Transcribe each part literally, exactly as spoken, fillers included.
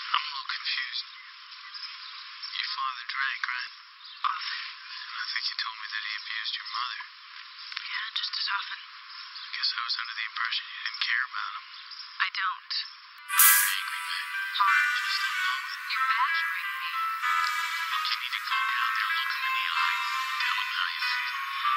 I'm a little confused. Your father drank, right? Often. I think you told me that he abused your mother. Yeah, just as often. I guess I was under the impression you didn't care about him. I don't. You're angry, man. Harm. Just don't know it. You're badgering me. Look, you need to go down there, look him in the eye, tell him how you feel.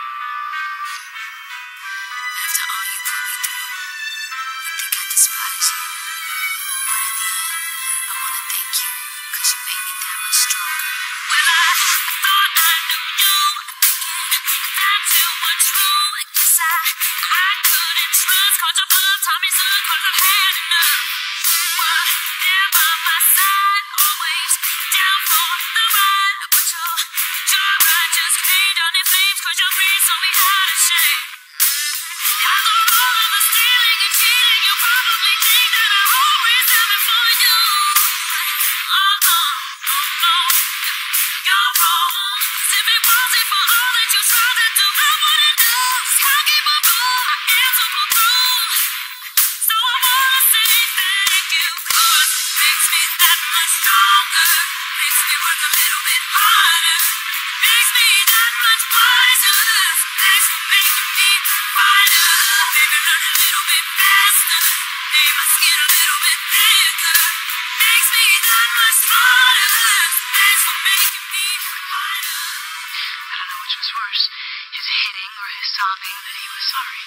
After all you put me through, you think I despise you. But in the end, I want to thank you, because you made me that much stronger. Well, I thought I knew you, thinking that you were true. Guess I, I couldn't trust, caught your blood, taught me son, cause I've had enough. You were there by my side, always down for the ride. But your, your ride just came down in flames, cause your greed so we out of shape. After all of the stealing and cheating, you probably think that I always have it for you. Uh-uh, oh no, you're wrong. 'Cause if it wasn't for all that you tried to do, I wouldn't know just how capable I am to pull through. So I wanna say thank you, 'cause it makes me that much stronger, makes me work a little bit harder, makes me that much wiser. Thanks for making me fighter, maybe learn a little bit faster, made my skin a little bit thicker, makes me that much smarter. Thanks for making me fighter. I don't know which was worse, his hitting or his sobbing that he was sorry.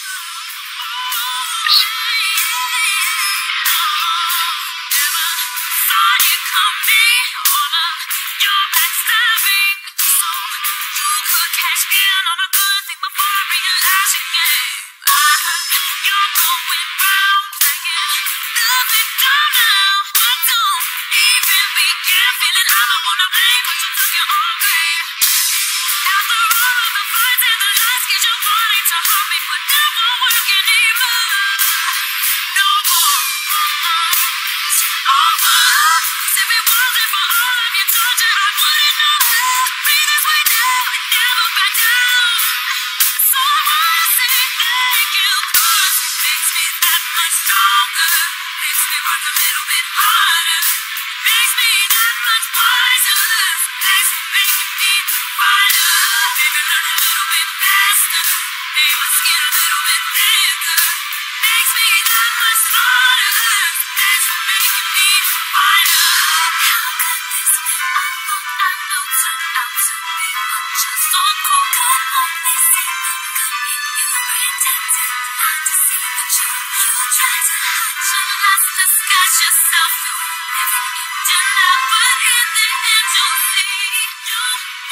Never saw it coming, all of your backstabbing, so you could cash in on a good thing before realizing it. You're going round, dragging the victim now. I don't even begin feeling I don't wanna blame, 'cause you took your own grave. After all of the fights and the lies, 'cause you're wanting to harm me, but never working anymore. No more, it's over. 'Cause if it wasn't for all of your torture, I wouldn't know. Breathe this way down and never back down. So I wanna say thank you, 'cause it makes me that much stronger, makes me work a little bit harder, makes me that much wiser. Thanks for making me fighter, maybe learn a little bit faster, made my skin a little bit thicker, makes me that much smarter. Thanks for making me fighter. How can this man I thought I know turn out to be just so cool? Come on, they say the good in you were intended not to see the truth. You tried to hide your last, disguise yourself through every inch and out, but in the end you'll see. You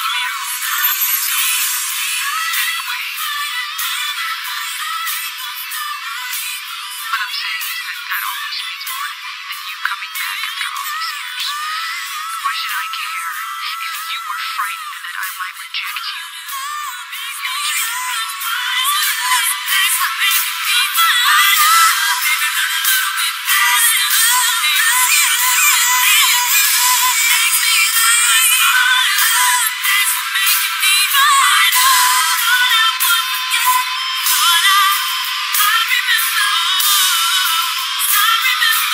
What I'm saying is that that almost means more to me than you coming back after all these years. Why should I care if you were frightened that I might reject you? You rejected me. Thanks for making me fighter, maybe learn a little bit faster, made my skin a little bit thicker, makes me that much smarter. Thanks for making me fighter. Thought I would forget, thought I, I remember. I remember,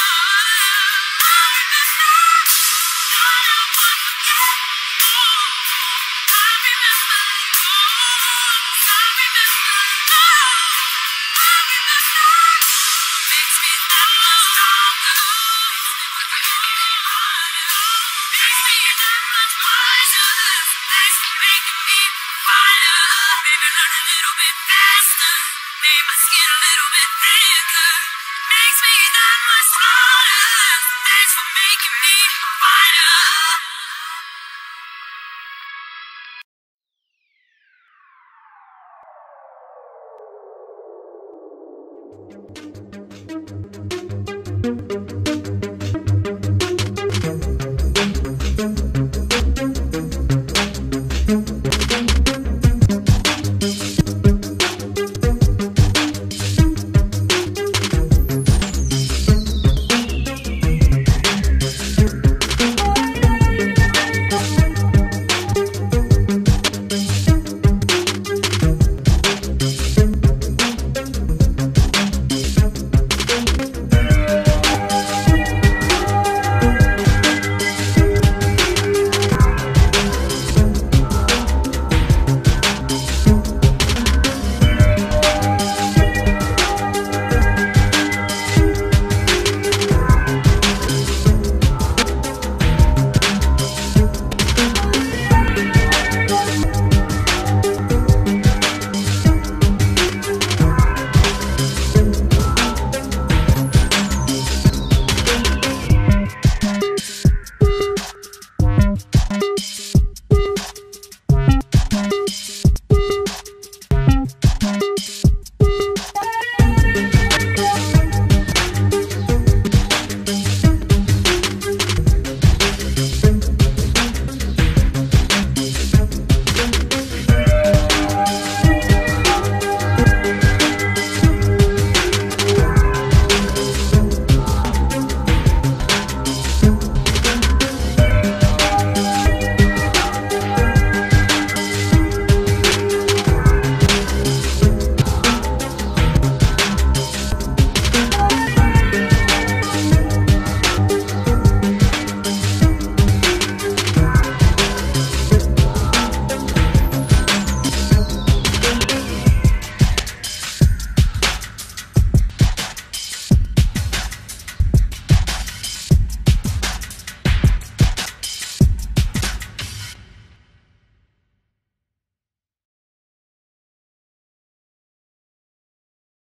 I remember. Thought I would forget, oh, I remember, oh, I remember, oh, I remember. Makes me that much stronger, makes me work a little bit harder, makes me that much wiser. Thanks for making me fighter, maybe learn a little bit faster, made my skin a little bit thicker, makes me that much smarter. Thanks for making me fighter. Thank you.